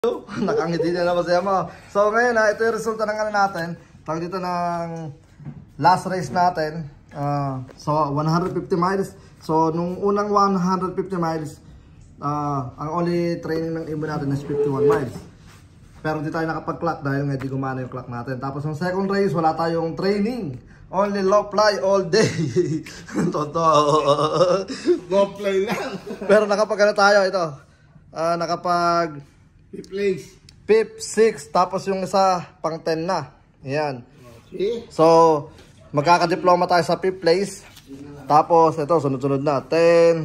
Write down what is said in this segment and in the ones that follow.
Nakangiti na naman siya mo. So ngayon ito yung resulta ng ano natin. Tawag dito ng last race natin. So 150 miles. So nung unang 150 miles, ang only training ng ibon natin is 51 miles. Pero hindi tayo nakapag-clock dahil nga di gumana yung clock natin. Tapos ng second race, wala tayong training. Only low fly all day. Totoo. Low fly lang. Pero nakapag-ano tayo ito. Nakapag Place. Pip 6, tapos yung isa pang 10 na. Ayan. Okay. So, magkakadiploma tayo sa Pip place. Tapos, ito, sunod-sunod na. 10,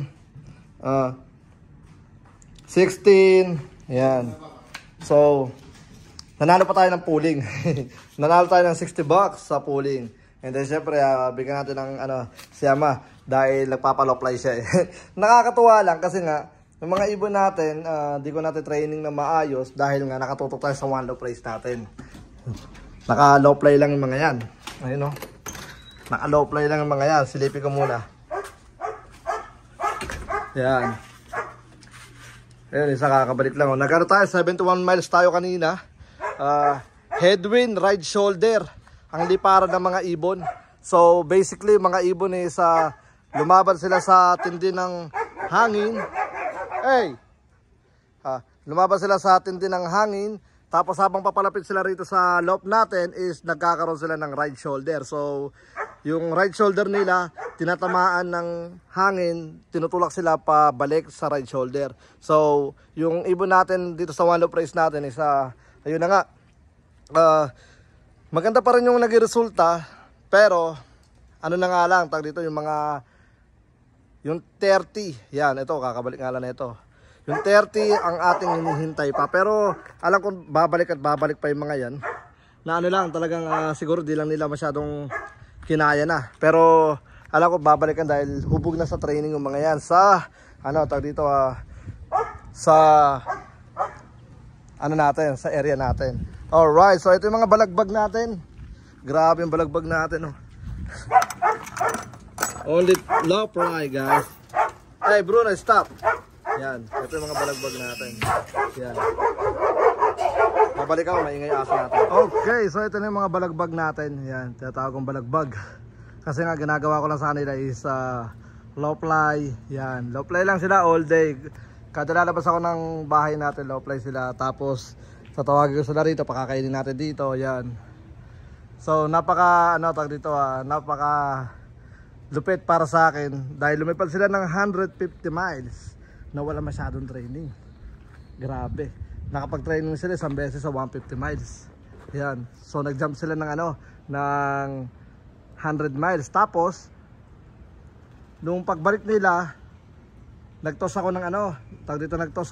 16, ayan. So, nanalo pa tayo ng pooling. Nanalo tayo ng 60 bucks sa pooling. And then, syempre, bigyan natin ng, si Ama. Dahil nagpapaloplay siya eh. Nakakatuwa lang kasi nga, yung mga ibon natin, di ko natin training na maayos dahil nga nakatutok tayo sa one low place natin. Naka low play lang yung mga yan. Ayun o. Naka low play lang yung mga yan. Silipin ko muna. Yan. Ayun, isa kakabalik lang. Nagkano tayo, 71 miles tayo kanina. Headwind, right shoulder. Ang liparan ng mga ibon. So basically, mga ibon is lumaban sila sa tindi ng hangin. Hey! Lumaban sila sa tindi ng hangin. Tapos habang papalapit sila rito sa loop natin is nagkakaroon sila ng right shoulder. So, yung right shoulder nila, tinatamaan ng hangin, tinutulak sila pabalik sa right shoulder. So, yung ibon natin dito sa one loop race natin is, ayun na nga, maganda pa rin yung naging resulta. Pero, ano na nga lang, tag dito yung mga... Yung 30, yan, ito, kakabalik nga lang na ito. Yung 30 ang ating hinihintay pa. Pero alam ko babalik at babalik pa yung mga yan. Na ano lang, talagang siguro di lang nila masyadong kinaya na. Pero alam ko babalikan dahil hubog na sa training yung mga yan. Sa, tag dito, sa, natin, sa area natin. Alright, so ito yung mga balagbag natin. Grabe yung balagbag natin, oh. Only low fly, guys. Hey Bruno, stop. Yan, ito yung mga balagbag natin. Yan. Babalik ako, maingay aso natin. Okay, so ito na yung mga balagbag natin. Yan, tinatawag kong balagbag. Kasi nga ginagawa ko lang sa kanila is low fly. Yan, low fly lang sila all day. Kada lalabas ako ng bahay natin, low fly sila. Tapos tatawagin ko sila rito, pakakainin natin dito. Yan. So napaka tag dito, napaka lupit para sa akin dahil lumipad sila ng 150 miles na wala masyadong training. Grabe. Nakapag-training sila isang beses sa 150 miles. Yan. So nag-jump sila ng ng 100 miles. Tapos nung pagbalik nila, nagtos ako ng nagtos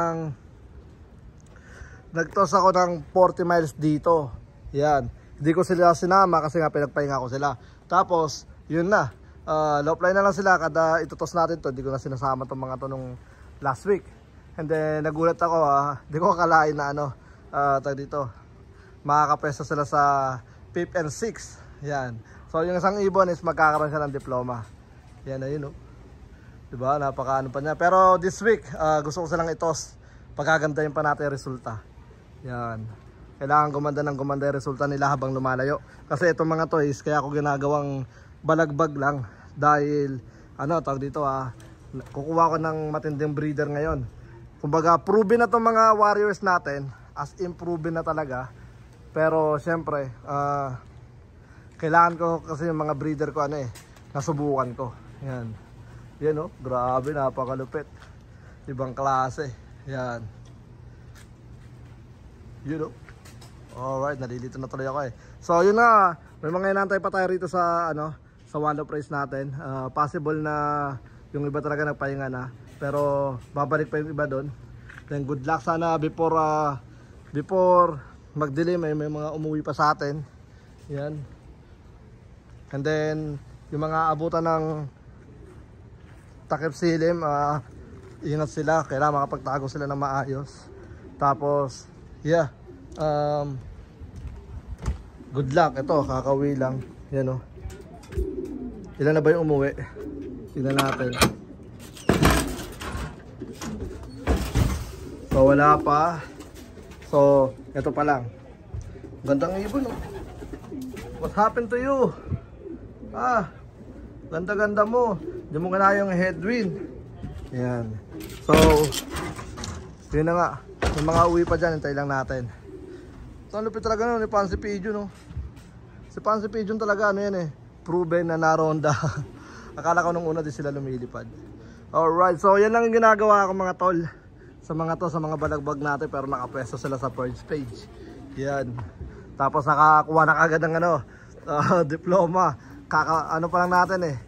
ako ng 40 miles dito. Yan. Hindi ko sila sinama kasi nga pinagpahinga ko sila. Tapos yun na. Low fly na lang sila kada itutos natin to. Hindi ko na sinasama tong mga to nung last week. And then nagulat ako, hindi ko akalain na tag dito, makakapwesto sila sa Pip and 6. Yan. So yung isang ibon is magkakaroon siya ng diploma. Yan na yun, diba? Napaka pa niya. Pero this week, gusto ko silang itos. Pagkagandahin pa natin yung resulta. Yan. Kailangan gumanda ng gumanda yung resulta nila habang lumalayo. Kasi itong mga to is kaya ako ginagawang balagbag lang dahil tawag dito kukuha ko ng matinding breeder ngayon. Kumbaga proven na tong mga warriors natin, as in proven na talaga. Pero syempre kailangan ko kasi yung mga breeder ko nasubukan ko. Yan. Yan grabe, napakalupit. Ibang klase. Yan. Alright, nalilito na tuloy ako So yun na, may mga inantay pa tayo rito sa sa one low race natin. Possible na yung iba talaga nagpahinga na, pero babalik pa yung iba doon. Then good luck sana before magdilim may mga umuwi pa sa atin. Yan. And then yung mga abutan ng takip silim, ingat sila, kailangan makapagtago sila ng maayos. Tapos yeah, good luck. Ito, kakauwi lang. Yan Ilan na ba yung umuwi? Tingnan natin. So wala pa. So, ito pa lang. Gandang ibon, oh. What happened to you? Ganda-ganda mo. Hindi mo kaya yung headwind. Yan. So, yun na nga. May mga uwi pa dyan. Hintay lang natin. Ito ang lupit talaga ni Pansy Pigeon, no? Si Pansy Pigeon talaga, ano yan eh. Proven na naronda. Akala ko nung una din sila lumilipad. Alright, so yan lang yung ginagawa ko mga tol. Sa mga balagbag natin. Pero nakapwesto sila sa first page. Yan. Tapos nakakuha na kagad ng ano, diploma. Ano pa lang natin eh.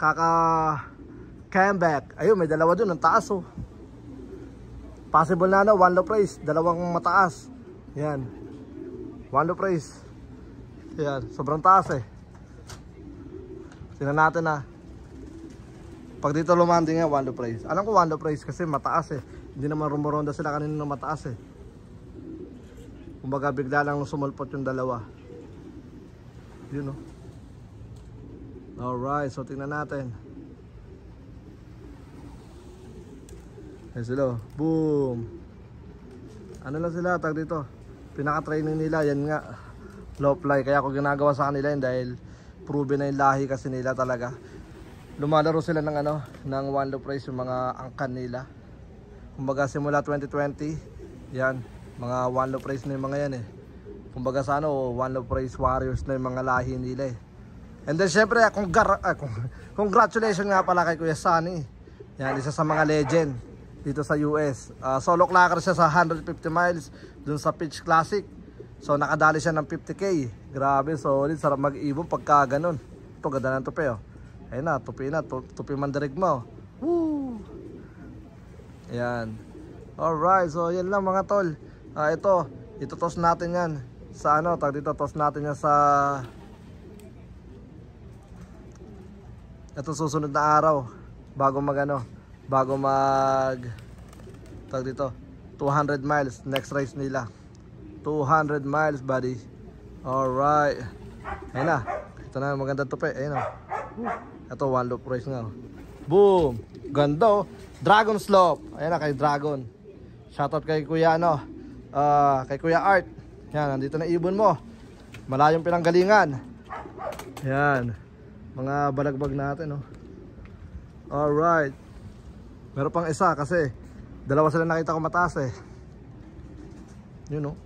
Comeback. Ayun, may dalawa dun. Ang taas, oh. Possible na ano, one low praise. Dalawang mataas. Yan. One low praise. Yan. Sobrang taas eh. Tingnan natin na. Pag dito lumanding nga, one low praise. Alam ko one low praise kasi mataas eh. Hindi naman rumuronda sila kanina ng mataas eh. Kumbaga bigla lang sumulpot yung dalawa. Yun, oh. Alright, so tingnan natin. Ayan sila, boom. Ano lang sila, tag dito. Pinaka-training nila, yan nga. Low fly, kaya ako ginagawa sa kanila yun dahil proven na yung lahi kasi nila talaga. Lumalaro sila ng ano, ng one low price yung mga angkan nila. Kumbaga simula 2020, yan. Mga one low price na yung mga yan eh. Kumbaga sa ano, one low price warriors na yung mga lahi nila eh. And then syempre, congratulations nga pala kay Kuya Sunny. Yan, isa sa mga legend dito sa US. Solo clacker siya sa 150 miles dun sa Pitch Classic. So nakadali siya ng 50k. Grabe, solid, sarap mag-ibon pagka ganun. Ito, ganda ng tupi, oh. Ayun na, tupi mandarig mo. Woo! Ayan. Alright, so yan lang mga tol. Ito toss natin yan sa ano, tag dito, toss natin yan sa ito susunod na araw bago mag tag dito 200 miles next race nila. 200 miles buddy. Alright, ayun na, ito na maganda tupi. Ayun na, ito one loop race nga. Boom, ganda, oh. Dragon slope. Ayun na, kay Dragon. Shoutout kay Kuya ano, kay Kuya Art. Yan, nandito na ibon mo. Malayong pinanggalingan. Yan, mga balagbag natin, oh. Alright. Meron pang isa kasi dalawa sila nakita ko mataas eh. Yun, oh.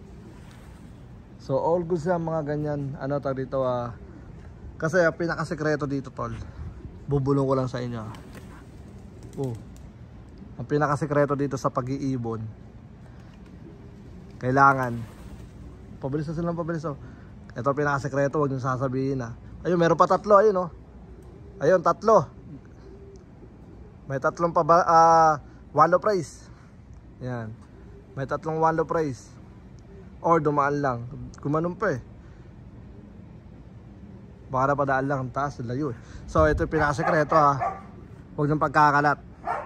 So all good sa mga ganyan. Ano tag dito, kasi ang pinakasekreto dito tol, bubulong ko lang sa inyo. Oh. Ang pinakasekreto dito sa pag-iibon, kailangan pabilis na silang pabilis, oh. Ito pinakasekreto, huwag nyo sasabihin ha. Ayun, meron pa tatlo, ayun, oh. Ayun, tatlo. May tatlong pa one low price. Yan. May tatlong one low price. Or dumaan lang. Gumanon pa eh. Baka na padaan lang ang taas, layo eh. So ito yung pinakasekreto ha. Huwag nang pagkakalat.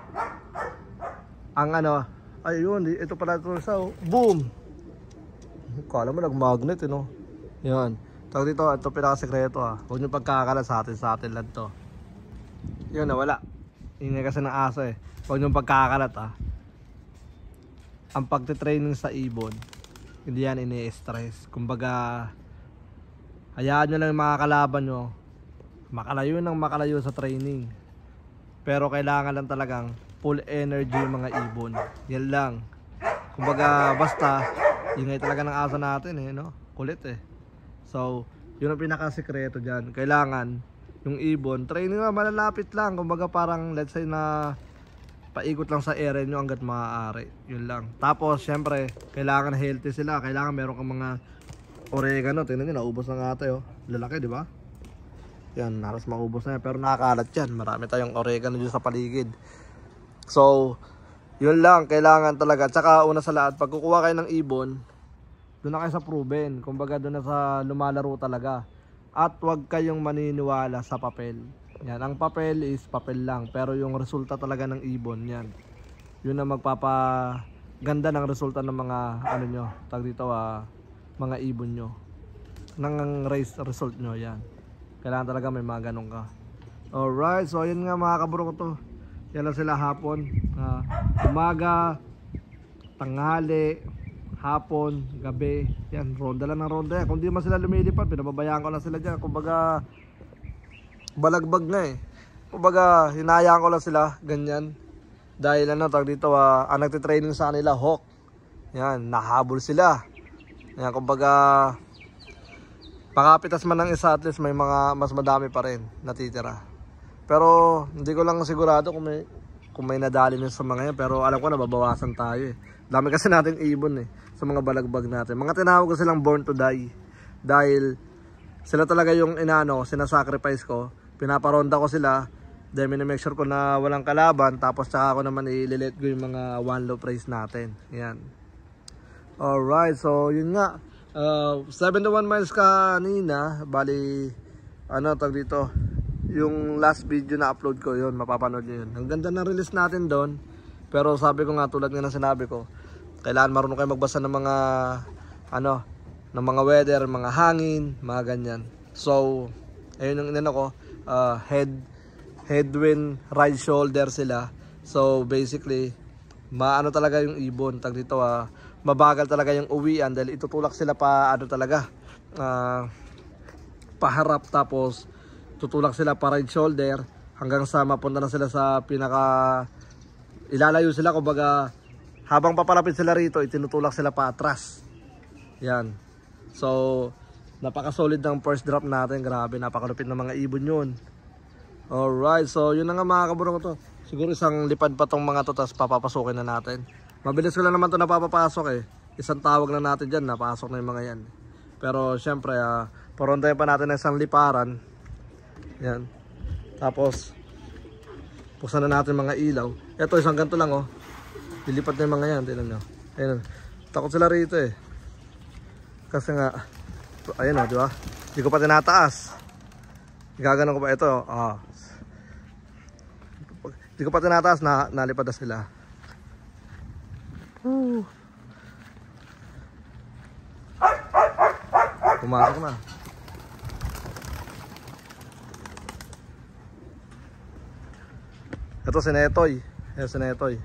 Ang ano, ayun, ito pala ito sa, boom. Kala mo nag-magnet eh, no? Yan. Tawag dito, ito pinakasekreto ha. Huwag nyo pagkakalat sa atin lang to. Yun, nawala. Ingay kasi ng aso eh. Huwag nyo pagkakalat ha. Ang pagtitraining sa ibon, hindi yan ini-stress. Kumbaga, hayaan nyo lang yung mga kalaban nyo makalayo sa training. Pero kailangan lang talagang full energy yung mga ibon. Yan lang. Kumbaga, basta ingay talaga ng aso natin eh, no? Kulit eh. So, yun ang pinakasekreto dyan. Kailangan yung ibon, training na malalapit lang. Kumbaga parang let's say na paikot lang sa area nyo hanggat maaari. Yun lang. Tapos syempre, kailangan healthy sila. Kailangan meron kang mga oregano. Tingnan nyo, naubos na nga tayo. Lalaki, di ba? Yan, halos maubos na yan. Pero nakakalat yan. Marami tayong oregano dyan sa paligid. So, yun lang. Kailangan talaga. Tsaka una sa lahat, pag kukuha kayo ng ibon, doon na kayo sa proven. Kumbaga doon na sa lumalaro talaga. At huwag kayong maniniwala sa papel. Yan, ang papel is papel lang. Pero yung resulta talaga ng ibon, yan. Yun ang magpapaganda ng resulta ng mga, ano nyo, tag dito, mga ibon nyo. Ng race result nyo, yan. Kailangan talaga may mga ganun ka. Alright, so yun nga mga kaburo ko to. Yan lang sila hapon. Umaga, tanghali, hapon, gabi. Yan, ronda lang ng ronda yan. Kung di man sila lumilipad, pinababayaan ko lang sila dyan. Kumbaga, balagbag na eh. Kumbaga, hinayaan ko lang sila, ganyan. Dahil ano, tawag dito, ang nagtitraining sa kanila, hawk. Yan, nahabol sila. Yan, kumbaga, pakapitas man ng isa, at least may mga mas madami pa rin natitira. Pero, hindi ko lang sigurado kung may nadali sa mga yan. Pero alam ko na, babawasan tayo eh. Dami kasi natin ibon eh, sa mga balagbag natin. Mga tinawag ko silang born to die. Dahil, sila talaga yung sinasacrifice ko. Pinaparonda ko sila. Then make sure ko na walang kalaban. Tapos tsaka ako naman i-let go yung mga one low price natin. Yan. Alright, so yun nga. 71 miles kanina. Bali, tag dito. Yung last video na upload ko yun, mapapanood nyo yun. Ang ganda ng release natin doon. Pero sabi ko nga, tulad nga ng sinabi ko, kailangan marunong kayo magbasa ng mga ng mga weather, mga hangin, mga ganyan. So, ayun yung inano ko, headwind, right shoulder sila. So basically, maano talaga yung ibon, tag dito mabagal talaga yung uwian dahil itutulak sila pa paharap, tapos tutulak sila pa right shoulder hanggang sa mapunta na sila sa ilalayo sila, kumbaga habang papalapit sila rito, itinutulak sila pa atras. Yan. So napaka-solid ng first drop natin, grabe, napakalupit ng mga ibon yun. Alright, so yun na nga mga kaburong ko to. Siguro isang lipad pa tong mga to, tapos papapasukin na natin. Mabilis ko lang naman to napapapasok eh. Isang tawag na natin dyan, napasok na yung mga yan. Pero syempre, parondayan pa natin ng isang liparan. Yan. Tapos buksan na natin mga ilaw. Ito, isang ganito lang oh. Lilipat na yung mga yan, tingnan nyo. Ayun, takot sila rito eh. Kasi nga, ayun di ba? Hindi ko pa tinataas. Gaganon ko pa ito. Hindi ko pa tinataas, nalipad na sila. Pumasok na. Ito si Netoy. Ayan si Netoy.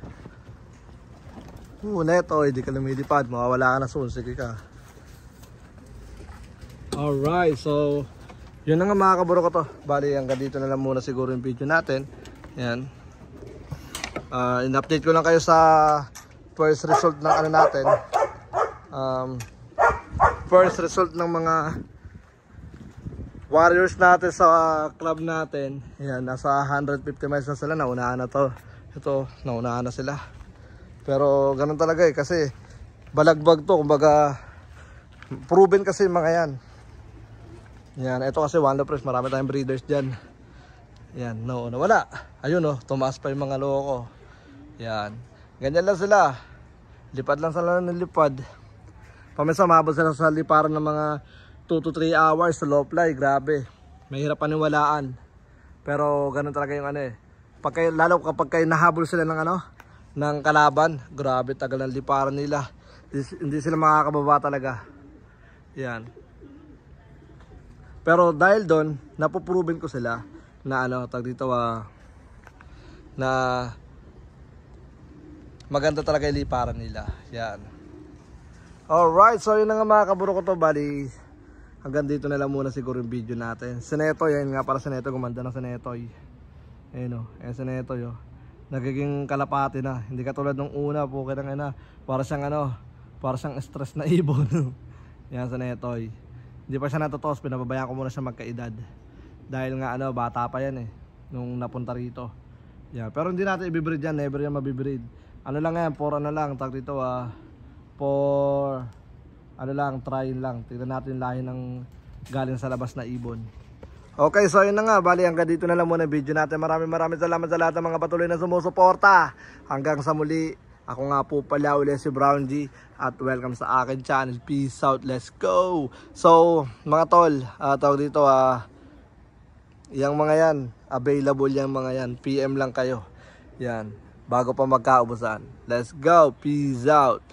Netoy, di ka lumilipad. Mawawala ka na soon. Sige ka. Alright, so yun na nga mga kaburo ko to. Bali, hanggang dito na lang muna siguro yung video natin. Yan. In-update ko lang kayo sa first result ng natin. First result ng mga warriors natin sa club natin. Yan, nasa 150 miles na sila. Naunahan na to. Ito, naunahan na sila. Pero ganun talaga eh, kasi balagbag to. Kumbaga, proven kasi yung mga yan. Yan, ito kasi one low price, marami tayong breeders dyan. Yan, nawala. Ayun tumaas pa yung mga loko. Yan, ganyan lang sila. Lipad lang sila ng lipad. Paminsan mabot sila sa liparan ng mga 2 to 3 hours sa low fly. Grabe, mahirap paniwalaan. Pero ganun talaga yung lalo kapag kayo nahabol sila ng ng kalaban. Grabe, tagal ng liparan nila. Hindi sila makakababa talaga. Yan. Pero dahil doon, napuproven ko sila na na maganda talaga yung liparan nila. Yan. Alright, so yun na nga mga kaburo ko to. Bali, hanggang dito na lang muna siguro yung video natin. Si Netoy, yan nga para si Netoy, gumanda na si Netoy. Ayun ayan si Netoy nagiging kalapati na. Hindi katulad nung una, para siyang stress na ibon. Yan si Netoy. Hindi pa siya natutos, pinababayaan ko muna siya magkaedad. Dahil nga bata pa yan nung napunta rito. Yeah, pero hindi natin ibibreed yan, never yan mabibreed. Lang yan, try lang. Tignan natin lahi ng galing sa labas na ibon. Okay, so yun na nga, bali hanggang dito na lang muna video natin. Maraming salamat sa lahat ng mga patuloy na sumusuporta. Hanggang sa muli. Ako nga po pala ulit si Brown G at welcome sa akin channel. Peace out, let's go. So mga tol, tawag dito yung mga yan, available yung mga yan. PM lang kayo. Yan, bago pa magkaubusan. Let's go, peace out.